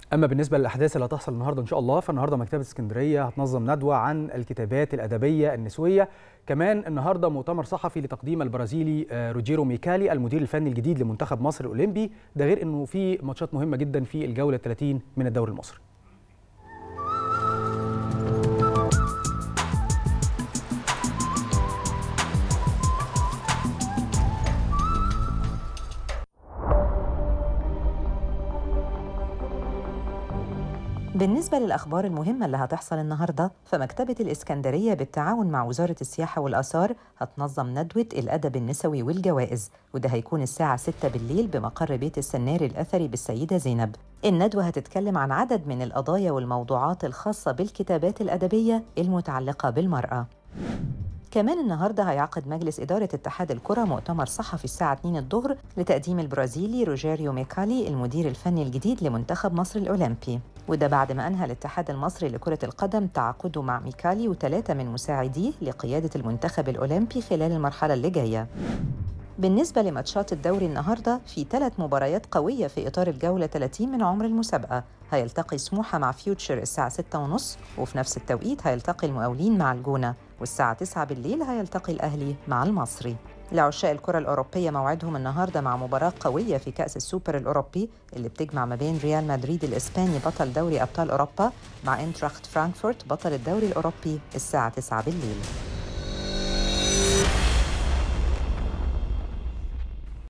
أما بالنسبة للأحداث اللي هتحصل النهارده إن شاء الله، فالنهارده مكتبة اسكندرية هتنظم ندوة عن الكتابات الأدبية النسوية. كمان النهارده مؤتمر صحفي لتقديم البرازيلي روجيرو ميكالي المدير الفني الجديد لمنتخب مصر الأولمبي، ده غير إنه في ماتشات مهمة جدا في الجولة 30 من الدوري المصري. بالنسبة للأخبار المهمة اللي هتحصل النهاردة، فمكتبة الإسكندرية بالتعاون مع وزارة السياحة والآثار هتنظم ندوة الأدب النسوي والجوائز، وده هيكون الساعة 6 بالليل بمقر بيت السناري الأثري بالسيدة زينب. الندوة هتتكلم عن عدد من القضايا والموضوعات الخاصة بالكتابات الأدبية المتعلقة بالمرأة. كمان النهارده هيعقد مجلس إدارة اتحاد الكرة مؤتمر صحفي الساعة 2 الظهر لتقديم البرازيلي روجيريو ميكالي المدير الفني الجديد لمنتخب مصر الأولمبي، وده بعد ما أنهى الاتحاد المصري لكرة القدم تعاقده مع ميكالي و3 من مساعديه لقيادة المنتخب الأولمبي خلال المرحلة اللي جاية. بالنسبة لماتشات الدوري النهاردة، في 3 مباريات قوية في إطار الجولة 30 من عمر المسابقة. هيلتقي سموحة مع فيوتشر الساعة 6:30، وفي نفس التوقيت هيلتقي المقاولين مع الجونة، والساعة 9 بالليل هيلتقي الأهلي مع المصري. لعشاق الكرة الأوروبية موعدهم النهاردة مع مباراة قوية في كأس السوبر الأوروبي اللي بتجمع ما بين ريال مدريد الإسباني بطل دوري أبطال أوروبا مع إنتراخت فرانكفورت بطل الدوري الأوروبي الساعة 9 بالليل.